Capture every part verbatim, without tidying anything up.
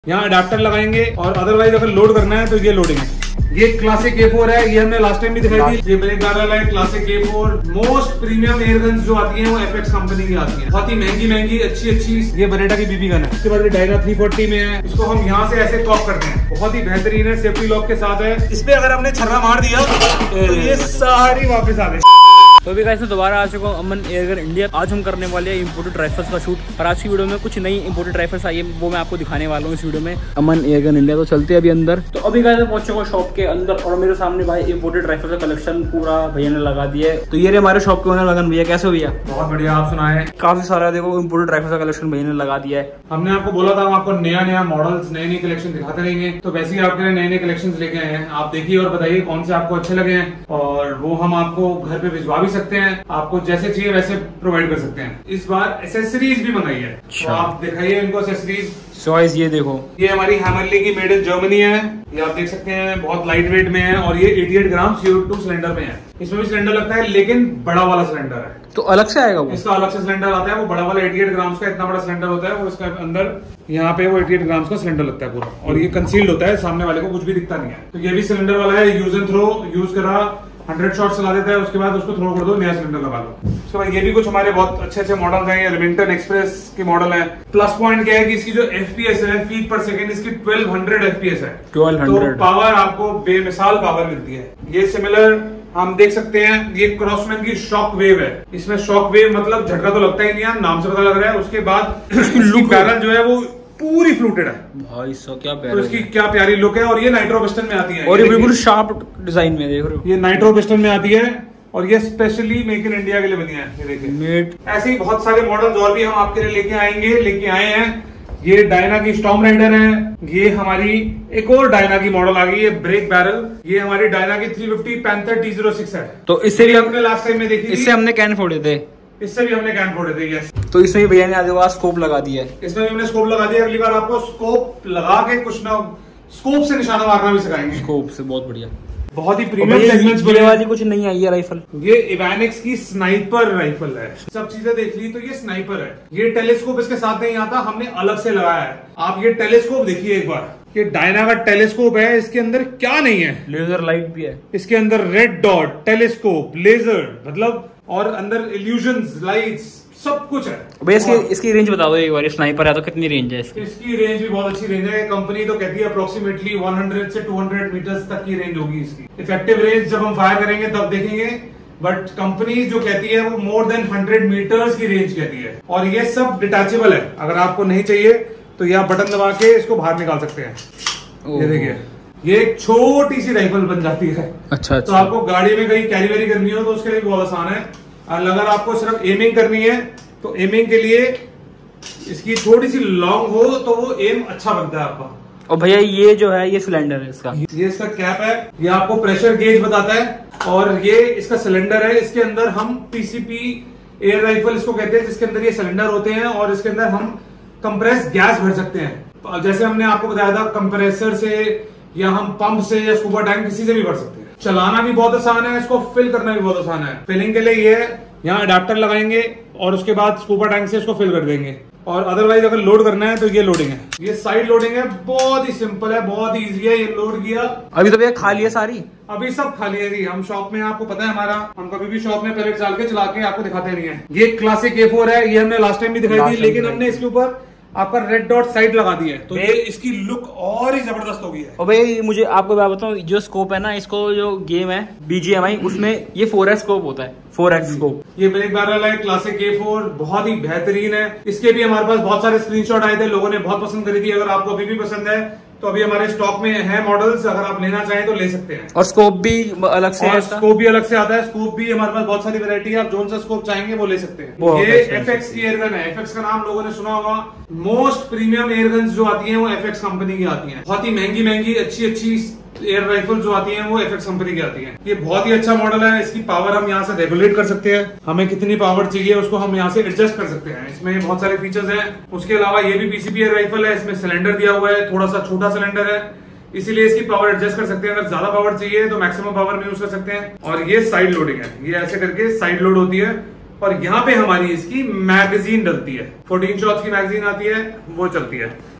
यहाँ अडेप्टर लगाएंगे और अदरवाइज अगर लोड करना है तो ये लोडिंग है। ये क्लासिक ए फोर है, ये हमने लास्ट टाइम भी दिखाई थी। ये ब्रेक बैरल है classic A four. Most premium airguns जो आती हैं वो एफएक्स कंपनी की आती हैं, बहुत ही महंगी महंगी अच्छी अच्छी। ये बरेटा की बीबी गन है। इसके बाद डायना थ्री फोर्टी में है। इसको हम यहाँ से ऐसे कॉक करते हैं, बहुत ही बेहतरीन है, सेफ्टी लॉक के साथ है। इस पे अगर हमने छर्रा मार दिया तो ये सारी वापस आ गई। तो अभी गाइस मैं दोबारा आ चुका हूँ अमन एयरगन इंडिया। आज हम करने वाले हैं इंपोर्टेड राइफल्स का शूट और आज की वीडियो में कुछ नई इंपोर्टेड राइफल्स आई है, वो मैं आपको दिखाने वाला हूँ इस वीडियो में। Aman airgun India. तो चलते हैं अभी अंदर। तो अभी गाइस मैं पहुंच चुका हूँ शॉप के अंदर और मेरे सामने भाई इंपोर्टेड राइफल्स का कलेक्शन पूरा भैया ने लगा दिया है। तो ये हमारे शॉप के ओनर लगन भैया। कैसे हो भैया? बहुत बढ़िया, आप सुनाए? काफी सारा देखो इंपोर्टेड राइफल्स का कलेक्शन भैया ने लगा दिया है। हमने आपको बोला था हम आपको नया नया मॉडल्स नए नए कलेक्शन दिखाते रहेंगे, तो वैसे ही आपके लिए नए नए कलेक्शन लेके आए हैं। आप देखिए और बताइए कौन से आपको अच्छे लगे हैं और वो हम आपको घर पे भिजवा भी सकते हैं। आपको जैसे चाहिए वैसे प्रोवाइड कर सकते हैं। इस बार एसेसरीज भी मंगाई है, तो आप दिखाइए इनको एसेसरीज। चॉइस ये देखो, ये हमारी हैमरली की मेड इन जर्मनी है। ये आप देख सकते हैं बहुत लाइट वेट में है और ये अठासी ग्राम सी ओ टू सिलेंडर में है। इसमें भी सिलेंडर लगता है लेकिन बड़ा वाला सिलेंडर है, तो अलग से आएगा वो। इसका अलग से सिलेंडर आता है, वो बड़ा वाला अठासी ग्राम का इतना बड़ा सिलेंडर होता है। वो इसका अंदर यहाँ पे वो अठासी ग्राम का सिलेंडर लगता है पूरा और ये कंसील्ड होता है, सामने वाले को कुछ भी दिखता नहीं है। तो ये भी सिलेंडर वाला है, यूज एंड थ्रो। यूज करा हंड्रेड शॉट चला देता है, उसके बाद उसको थ्रो कर दो, नया सिलेंडर लगा लो। उसके बाद ये भी कुछ हमारे बहुत अच्छे अच्छे मॉडल हैं। ये रेमिंगटन एक्सप्रेस की मॉडल है। प्लस पॉइंट क्या है कि इसकी जो एफपीएस है, फीट पर सेकंड, इसकी ट्वेल्व हंड्रेड एफपीएस है। ट्वेल्व हंड्रेड तो पावर आपको बेमिसाल पावर मिलती है। ये सिमिलर हम देख सकते हैं, ये क्रॉसमैन की शॉक वेव है। इसमें शॉक वेव मतलब झटका तो लगता ही नहीं है, नाम से पता लग रहा है। उसके बाद इसकी बैरल जो है वो पूरी फ्लूटेड है भाई। सो क्या तो इसकी क्या प्यारी लुक है। और ये नाइट्रो पिस्टन में आती है और ये बिल्कुल शार्प डिजाइन में देख रहे हो। ये नाइट्रो पिस्टन में आती है और ये स्पेशली मेक इन इंडिया के लिए बनी है। ये देखिए मेड। ऐसे ही बहुत सारे मॉडल्स और भी हम आपके लिए लेके आएंगे, लेके आए हैं। ये डायना की स्टॉर्म राइडर है। ये हमारी एक और डायना की मॉडल आ गई है, ब्रेक बैरल। ये हमारी डायना की three fifty Panther T zero six है। तो इससे भी हमने लास्ट टाइम में देखी, इससे हमने कैन फोड़े थे, इससे भी हमने कैन फोड़े थे। यस। तो इसमें भैया ने आगे स्कोप लगा दिया है। इसमें भी हमने स्कोप लगा दिया। अगली बार आपको स्कोप लगा के कुछ ना स्कोप से निशाना मारना भी सिखाएंगे। स्कोप से बहुत बढ़िया, बहुत ही प्रीमियम सेगमेंट्स बड़े वाली कुछ नहीं आई है राइफल। ये इवानिक्स की स्नाइपर राइफल है। सब चीजें देख ली तो ये स्नाइपर है। ये टेलीस्कोप इसके साथ नहीं आता, हमने अलग से लगाया है। आप ये टेलीस्कोप देखिए एक बार। ये डायना का टेलीस्कोप है, इसके अंदर क्या नहीं है? लेजर लाइट भी है इसके अंदर। रेड डॉट, टेलीस्कोप, लेजर, मतलब और अंदर इल्यूजन्स, लाइट्स, सब कुछ है। भैया इसकी इसकी रेंज बता दो एक बार। स्नाइपर है तो कितनी रेंज है इसकी? इसकी रेंज भी बहुत अच्छी रेंज है। कंपनी तो कहती है अप्रोक्सीमेटली सौ से दो सौ मीटर्स तक की रेंज होगी इसकी। इफेक्टिव रेंज जब हम फायर करेंगे तब देखेंगे, बट कंपनी जो कहती है वो मोर देन हंड्रेड मीटर्स की रेंज कहती है। और ये सब डिटैचेबल है, अगर आपको नहीं चाहिए तो ये आप बटन दबा के इसको बाहर निकाल सकते हैं। ये देखिए, ये एक छोटी सी राइफल बन जाती है। अच्छा, तो आपको गाड़ी में कहीं कैरी वेरी करनी हो तो उसके लिए बहुत आसान है। अगर आपको सिर्फ एमिंग करनी है तो एमिंग के लिए इसकी थोड़ी सी लॉन्ग हो तो वो एम अच्छा बनता है आपका। और भैया ये जो है ये सिलेंडर है इसका, ये इसका कैप है। ये आपको प्रेशर गेज बताता है और ये इसका सिलेंडर है। इसके अंदर हम पीसीपी एयर राइफल इसको कहते हैं, जिसके अंदर ये सिलेंडर होते हैं और इसके अंदर हम कंप्रेस गैस भर सकते हैं। जैसे हमने आपको बताया था, कंप्रेसर से या हम पंप से या स्कूबा टैंक किसी से भी भर सकते हैं। चलाना भी बहुत आसान है, इसको फिल करना भी बहुत आसान है। फिलिंग के लिए ये यहाँ अडेप्टर लगाएंगे और उसके बाद स्कूबा टैंक से इसको फिल कर देंगे। और अदरवाइज अगर लोड करना है तो ये लोडिंग है। ये साइड लोडिंग है, बहुत ही सिंपल है, बहुत ही इजी है। ये लोड किया। अभी तो भैया खाली है सारी, अभी सब खाली है जी। हम शॉप में, आपको पता है हमारा, हम कभी भी शॉप में पैलेट डाल के चला के आपको दिखाते नहीं है। ये क्लासिक ए फोर है। ये हमने लास्ट टाइम भी दिखाई थी, लेकिन हमने इसके ऊपर आपका रेड डॉट साइड लगा दी है, तो ये इसकी लुक और ही जबरदस्त हो गई है। और भाई मुझे आपको बात बताऊं, जो स्कोप है ना, इसको जो गेम है बीजीएमआई, उसमें ये फोर एक्स स्कोप होता है, फोर एक्स स्कोप। ये ब्रेक बैरल है क्लासिक ए फोर, बहुत ही बेहतरीन है। इसके भी हमारे पास बहुत सारे स्क्रीनशॉट आए थे, लोगों ने बहुत पसंद करी थी। अगर आपको अभी भी पसंद है तो अभी हमारे स्टॉक में है मॉडल्स, अगर आप लेना चाहें तो ले सकते हैं। और स्कोप भी अलग से है, स्कोप भी अलग से आता है। स्कोप भी हमारे पास बहुत सारी वैरायटी है, आप जोन सा स्कोप चाहेंगे वो ले सकते हैं। ये एफएक्स की एयरगन है। एफएक्स का नाम लोगों ने सुना होगा। मोस्ट प्रीमियम एयरगन्स जो आती हैं वो एफएक्स कंपनी की आती हैं। बहुत ही महंगी महंगी अच्छी अच्छी एयर राइफल जो आती हैं वो एफएक्स कंपनी की आती हैं। ये बहुत ही अच्छा मॉडल है। इसकी पावर हम यहाँ से रेगुलेट कर सकते हैं, हमें कितनी पावर चाहिए उसको हम यहाँ से एडजस्ट कर सकते हैं। इसमें बहुत सारे फीचर्स हैं। उसके अलावा ये भी पीसीपी एयर राइफल है। इसमें सिलेंडर दिया हुआ है, थोड़ा सा छोटा सिलेंडर है, इसीलिए इसकी पावर एडजस्ट कर सकते हैं। अगर ज्यादा पावर चाहिए तो मैक्सिमम पावर में यूज कर सकते हैं। और ये साइड लोडिंग है, ये ऐसे करके साइड लोड होती है। और यहाँ पे हमारी इसकी मैगजीन डलती है, फोर्टीन शॉट्स की मैगजीन आती है, वो चलती है।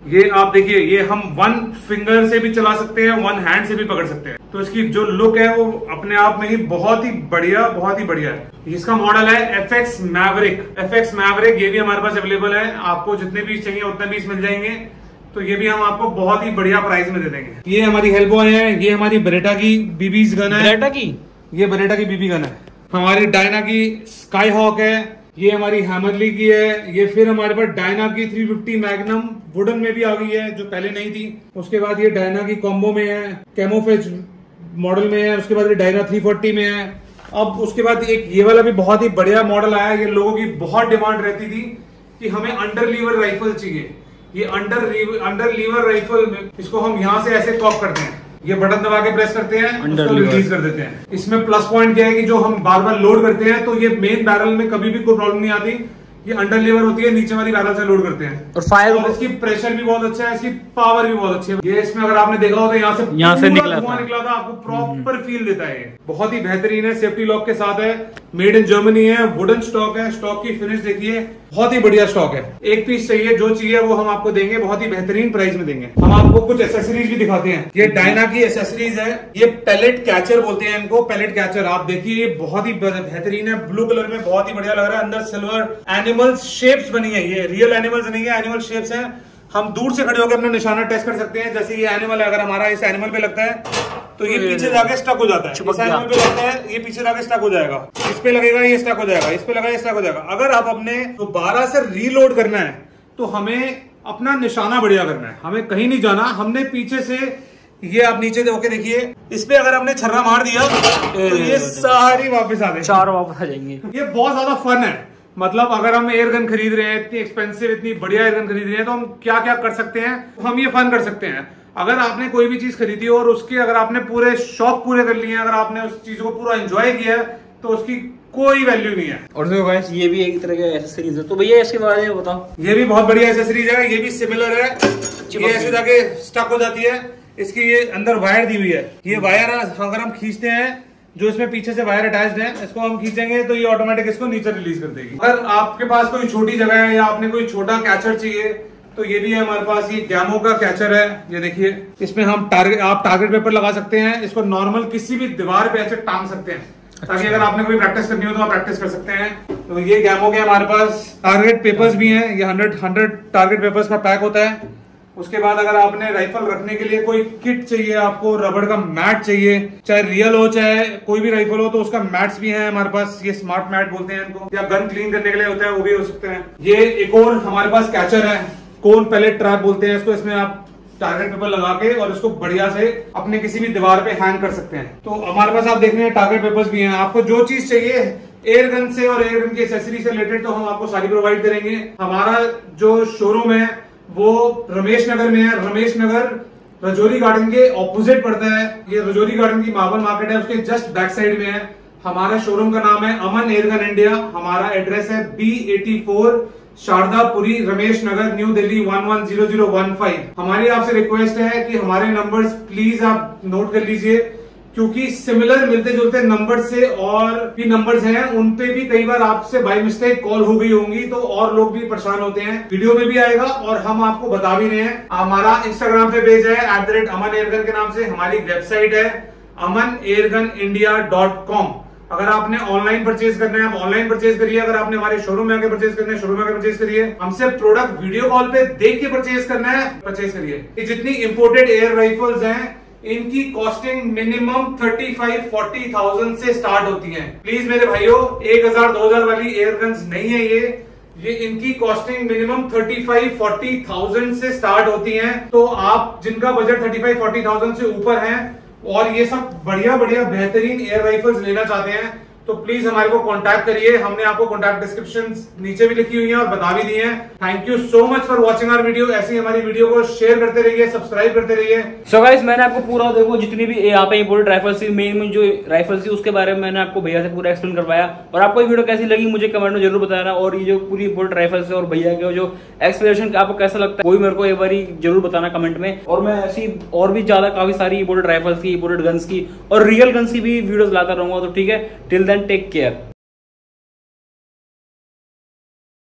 ये आप देखिए, ये हम वन फिंगर से भी चला सकते हैं, वन हैंड से भी पकड़ सकते हैं। तो इसकी जो लुक है वो अपने आप में ही बहुत ही बढ़िया, बहुत ही बढ़िया है। इसका मॉडल है F X Maverick. F X Maverick ये भी हमारे पास अवेलेबल है। आपको जितने पीस चाहिए उतने पीस मिल जाएंगे। तो ये भी हम आपको बहुत ही बढ़िया प्राइस में दे देंगे। ये हमारी हेल्बॉय है, ये हमारी बरेटा की बीबीज गन है। बरेटा की ये बरेटा की बीबी गन है। हमारी डायना की स्काई हॉक है। ये हमारी हैमरली की है। ये फिर हमारे पास डायना की थ्री फिफ्टी मैग्नम वुडन में भी आ गई है, जो पहले नहीं थी। उसके बाद ये डायना की कॉम्बो में है, कैमोफेज मॉडल में है। उसके बाद ये डायना थ्री फोर्टी में है। अब उसके बाद एक ये वाला भी बहुत ही बढ़िया मॉडल आया। ये लोगों की बहुत डिमांड रहती थी कि हमें अंडर लीवर राइफल चाहिए। ये अंडर अंडर लीवर राइफल में इसको हम यहाँ से ऐसे कॉक करते हैं, ये बटन दबा के प्रेस करते हैं, उसको रिलीज कर देते हैं। इसमें प्लस पॉइंट क्या है कि जो हम बार बार लोड करते हैं तो ये मेन बैरल में कभी भी कोई प्रॉब्लम नहीं आती। ये अंडर लीवर होती है, नीचे वाली बैरल से लोड करते हैं। और फायर और इसकी प्रेशर भी बहुत अच्छा है, इसकी पावर भी बहुत अच्छी है। ये इसमें अगर आपने देखा हो तो यहाँ से यहाँ से निकला धुआं निकला था, आपको प्रॉपर फील देता है। बहुत ही बेहतरीन है, सेफ्टी लॉक के साथ है, मेड इन जर्मनी है, वुडन स्टॉक है। स्टॉक की फिनिश देखिए, बहुत ही बढ़िया स्टॉक है। एक पीस चाहिए, जो चाहिए वो हम आपको देंगे, बहुत ही बेहतरीन प्राइस में देंगे। हम आपको कुछ एसेसरीज भी दिखाते हैं। ये डायना की एसेसरीज है। ये पैलेट कैचर बोलते हैं इनको, पैलेट कैचर। आप देखिए, ये बहुत ही बेहतरीन है, ब्लू कलर में बहुत ही बढ़िया लग रहा है। अंदर सिल्वर एनिमल शेप्स बनी है। ये रियल एनिमल्स नहीं है, एनिमल शेप्स हैं। हम दूर से खड़े होकर अपना निशाना टेस्ट कर सकते हैं। जैसे ये एनिमल है, अगर हमारा इस एनिमल पे लगता है तो ये पीछे जाके स्टक हो जाता है। इस एनिमल पे लगता है, ये पीछे जाके स्टक हो जाएगा। इस पे लगेगा, ये स्टक हो जाएगा। इस पे लगा, ये स्टक हो जाएगा। अगर आप अपने दोबारा से रीलोड करना है तो हमें अपना निशाना बढ़िया करना है, हमें कहीं नहीं जाना। हमने पीछे से, ये आप नीचे होके देखिए, इस पे अगर हमने छर्रा मार दिया तो ये सारी वापस आ जाएंगी, चार वापस आ जाएंगे। ये बहुत ज्यादा फन है। मतलब अगर हम एयर गन खरीद रहे हैं, इतनी एक्सपेंसिव, इतनी बढ़िया एयर गन खरीद रहे हैं, तो हम क्या क्या कर सकते हैं, हम ये फन कर सकते हैं। अगर आपने कोई भी चीज खरीदी और उसके अगर आपने पूरे शौक पूरे कर लिए हैं, अगर आपने उस चीज को पूरा एंजॉय किया है, तो उसकी कोई वैल्यू नहीं है। और देखो गाइस, ये भी एक तरह का एसेसरीज है। तो भैया इसके बारे में बताओ। ये भी बहुत बढ़िया एसेसरीज है। ये भी सिमिलर है। ये ऐसे जाके स्टक हो जाती है। इसकी ये अंदर वायर दी हुई है। ये वायर अगर हम खींचते हैं, जो इसमें पीछे से वायर अटैच्ड है, इसको हम खींचेंगे तो ये ऑटोमेटिक इसको नीचे रिलीज कर देगी। अगर आपके पास कोई छोटी जगह है या आपने कोई छोटा कैचर चाहिए तो ये भी है हमारे पास। ये गैमो का कैचर है। ये देखिए, इसमें हम टारगेट आप टारगेट पेपर लगा सकते हैं। इसको नॉर्मल किसी भी दीवार पे ऐसे टांग सकते हैं, ताकि अगर आपने कोई प्रैक्टिस करनी हो तो आप प्रैक्टिस कर सकते हैं। तो ये गैमो के हमारे पास टारगेट पेपर्स भी हैं। ये हंड्रेड हंड्रेड टारगेट पेपर्स का पैक होता है। उसके बाद अगर आपने राइफल रखने के लिए कोई किट चाहिए, आपको रबड़ का मैट चाहिए, चाहे रियल हो चाहे कोई भी राइफल हो, तो उसका मैट्स भी है हमारे पास। ये स्मार्ट मैट बोलते हैं इनको, या गन क्लीन करने के लिए होता है, वो भी हो सकते हैं। ये एक और हमारे पास कैचर है, कोन पैलेट ट्रैप बोलते हैं इसको। इसमें आप टारगेट पेपर लगा के और इसको बढ़िया से अपने किसी भी दीवार पे हैंग कर सकते हैं। तो हमारे पास आप देख रहे हैं टारगेट पेपर्स भी हैं। आपको जो चीज चाहिए एयर गन से और एयर गन की एक्सेसरी से रिलेटेड, तो हम आपको सारी प्रोवाइड करेंगे। हमारा जो शोरूम है वो रमेश नगर में है। रमेश नगर रजौरी गार्डन के ऑपोजिट पड़ता है। ये रजौरी गार्डन की मार्बल मार्केट है, उसके जस्ट बैक साइड में है। हमारे शोरूम का नाम है अमन एयर गन इंडिया। हमारा एड्रेस है B eighty four Shardapuri, Ramesh Nagar, New Delhi one one zero zero one five. हमारी आपसे रिक्वेस्ट है कि हमारे नंबर्स प्लीज आप नोट कर लीजिए, क्योंकि सिमिलर मिलते जुलते नंबर से और भी नंबर्स हैं, उन पे भी कई बार आपसे बाय मिस्टेक कॉल हो गई होंगी, तो और लोग भी परेशान होते हैं। वीडियो में भी आएगा और हम आपको बता भी रहे हैं। हमारा इंस्टाग्राम पे पेज है at the rate Aman airgun के नाम से। हमारी वेबसाइट है Aman airgun India dot com. अगर आपने ऑनलाइन परचेज करना है, आप ऑनलाइन परचेज करिए। अगर आपने हमारे शोरूम में आके परचेज करना है, शोरूम में आके परचेज करिए। हमसे प्रोडक्ट वीडियो कॉल पे देख के परचेज करना है, परचेज करिए। ये जितनी इंपोर्टेड एयर राइफल्स हैं, इनकी costing minimum thirty five forty thousand से स्टार्ट होती है। प्लीज मेरे भाइयों, एक हजार दो हजार वाली एयर गन्स नहीं है ये ये इनकी costing minimum thirty five forty thousand से स्टार्ट होती है। तो आप जिनका budget thirty five forty thousand से ऊपर है और ये सब बढ़िया बढ़िया बेहतरीन एयर राइफल्स लेना चाहते हैं, तो प्लीज हमारे को कांटेक्ट करिए। हमने आपको कांटेक्ट डिस्क्रिप्शन नीचे भी लिखी हुई है और बता भी दी है। Thank you so much for watching our video. ऐसी हमारी वीडियो को शेयर करते रहिए, सब्सक्राइब करते रहिए। सो गाइस, मैंने आपको पूरा देखो जितनी भी यहाँ पे इंपोर्टेड राइफल्स थी, मेन में जो राइफल्स थी उसके बारे में मैंने आपको भैया से पूरा एक्सप्लेन करवाया। और आपको ये वीडियो कैसी लगी मुझे कमेंट में जरूर बताना। और ये जो पूरी इंपोर्टेड राइफल्स है और भैया के जो एक्सप्लेनेशन आपको कैसा लगता है वो भी मेरे को एक बार जरूर बताना कमेंट में। और मैं ऐसी और भी ज्यादा काफी सारी इंपोर्टेड राइफल्स की, इंपोर्टेड गन्स की और रियल गन्स की भी वीडियोस लाता रहूंगा। तो ठीक है, टिल देन टेक केयर।